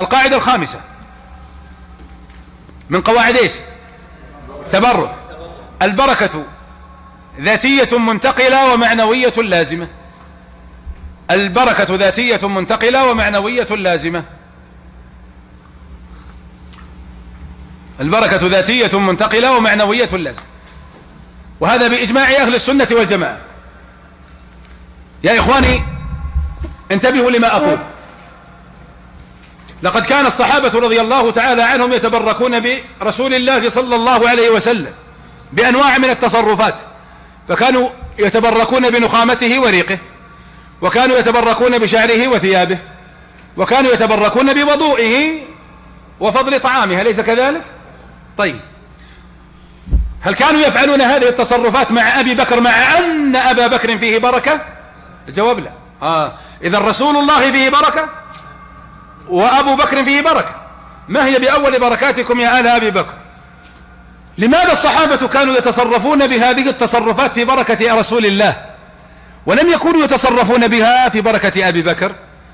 القاعدة الخامسة من قواعد ايش؟ تبرك. البركة ذاتية منتقلة ومعنوية لازمة. البركة ذاتية منتقلة ومعنوية لازمة. البركة ذاتية منتقلة ومعنوية لازمة، وهذا بإجماع أهل السنة والجماعة. يا إخواني انتبهوا لما أقول. لقد كان الصحابة رضي الله تعالى عنهم يتبركون برسول الله صلى الله عليه وسلم بأنواع من التصرفات، فكانوا يتبركون بنخامته وريقه، وكانوا يتبركون بشعره وثيابه، وكانوا يتبركون بوضوئه وفضل طعامه، أليس كذلك؟ طيب، هل كانوا يفعلون هذه التصرفات مع أبي بكر مع أن أبا بكر فيه بركة؟ الجواب لا. إذا رسول الله فيه بركة وأبو بكر فيه بركة، ما هي بأول بركاتكم يا آل أبي بكر؟ لماذا الصحابة كانوا يتصرفون بهذه التصرفات في بركة رسول الله ولم يكونوا يتصرفون بها في بركة أبي بكر؟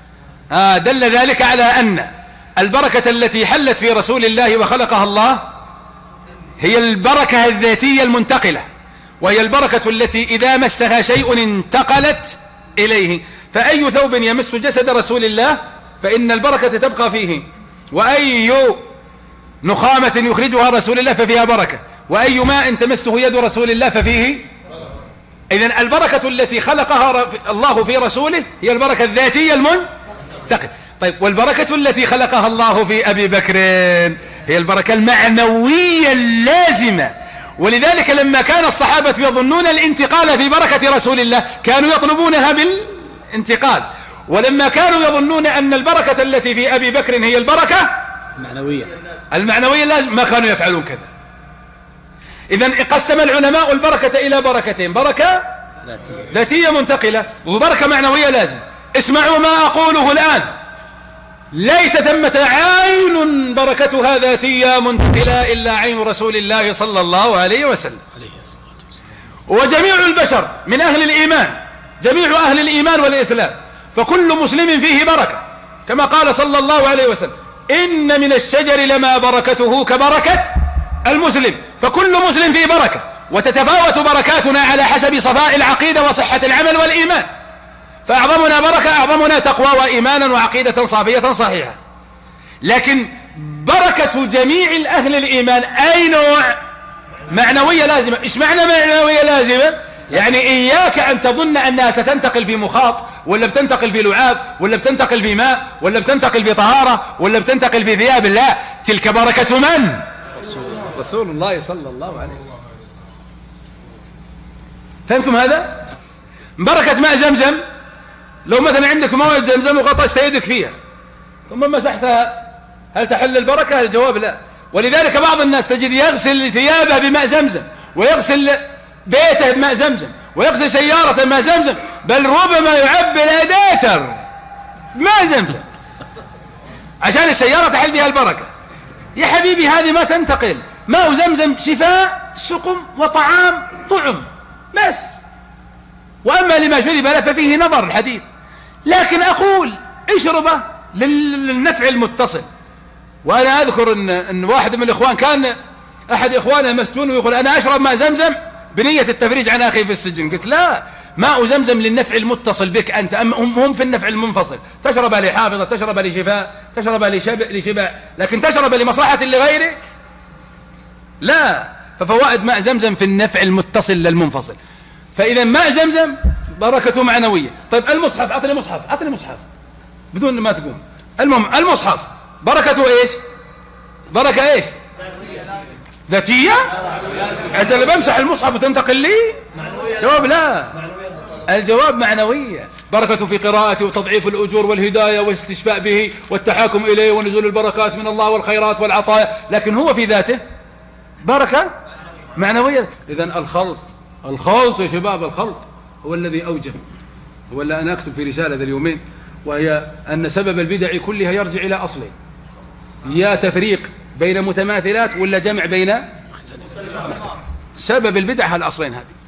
دل ذلك على أن البركة التي حلت في رسول الله وخلقها الله هي البركة الذاتية المنتقلة، وهي البركة التي إذا مسها شيء انتقلت إليه. فأي ثوب يمس جسد رسول الله فإن البركة تبقى فيه، وأي نخامة يخرجها رسول الله ففيها بركة، وأي ماء تمسه يد رسول الله ففيه. إذن البركة التي خلقها الله في رسوله هي البركة الذاتية المنتقلة. طيب، والبركة التي خلقها الله في أبي بكر هي البركة المعنوية اللازمة. ولذلك لما كان الصحابة يظنون الانتقال في بركة رسول الله كانوا يطلبونها بالانتقال، ولما كانوا يظنون أن البركة التي في أبي بكر هي البركة المعنوية اللازمة ما كانوا يفعلون كذا. إذن قسم العلماء البركة إلى بركتين: بركة ذاتية منتقلة وبركة معنوية لازمة. اسمعوا ما أقوله الآن: ليس ثمة عين بركتها ذاتية منتقلة إلا عين رسول الله صلى الله عليه وسلم. وجميع البشر من أهل الإيمان، جميع أهل الإيمان والإسلام، فكل مسلم فيه بركة، كما قال صلى الله عليه وسلم: إن من الشجر لما بركته كبركة المسلم. فكل مسلم فيه بركة، وتتفاوت بركاتنا على حسب صفاء العقيدة وصحة العمل والإيمان. فأعظمنا بركة أعظمنا تقوى وإيمانا وعقيدة صافية صحيحة. لكن بركة جميع أهل الإيمان أي نوع؟ معنوية لازمة. إيش معنى معنوية لازمة؟ يعني إياك أن تظن أنها ستنتقل في مخاط، ولا بتنتقل في لعاب، ولا بتنتقل في ماء، ولا بتنتقل في طهارة، ولا بتنتقل في ثياب. لا، تلك بركة من؟ رسول الله صلى الله عليه وسلم. فهمتم هذا؟ بركة ماء زمزم، لو مثلا عندك مواد زمزم وغطست يدك فيها ثم مسحتها، هل تحل البركة؟ الجواب لا. ولذلك بعض الناس تجد يغسل ثيابه بماء زمزم، ويغسل بيته بماء زمزم، ويغسل سيارته بماء زمزم، بل ربما يعبي الأداتر بماء زمزم عشان السيارة تحل بها البركة. يا حبيبي هذه ما تنتقل. ماء زمزم شفاء، سقم وطعام طعم بس، وأما لما شرب له ففيه نظر الحديث. لكن أقول اشربه للنفع المتصل. وأنا أذكر أن واحد من الإخوان كان أحد إخوانه مسجون ويقول: أنا أشرب ماء زمزم بنية التفريج عن أخي في السجن. قلت: لا، ماء زمزم للنفع المتصل بك أنت، هم في النفع المنفصل. تشرب لحافظة، تشرب لشفاء، تشرب لشبع، لكن تشرب لمصلحة لغيرك لا. ففوائد ماء زمزم في النفع المتصل للمنفصل. فإذا ماء زمزم بركته معنوية. طيب المصحف، أعطني مصحف، أعطني مصحف بدون ما تقوم. المهم المصحف بركته إيش؟ بركة إيش؟ ذاتية؟ أجل بمسح المصحف وتنتقل لي؟ جواب لا، الجواب معنوية. بركة في قراءته وتضعيف الأجور والهداية والاستشفاء به والتحاكم إليه ونزول البركات من الله والخيرات والعطايا، لكن هو في ذاته بركة معنوية. إذن الخلط يا شباب، الخلط هو الذي أوجب. هو اللي أنا أكتب في رسالة ذا اليومين، وهي أن سبب البدع كلها يرجع إلى أصلين: يا تفريق بين متماثلات ولا جمع بين مختلف. سبب البدع الأصلين هذه.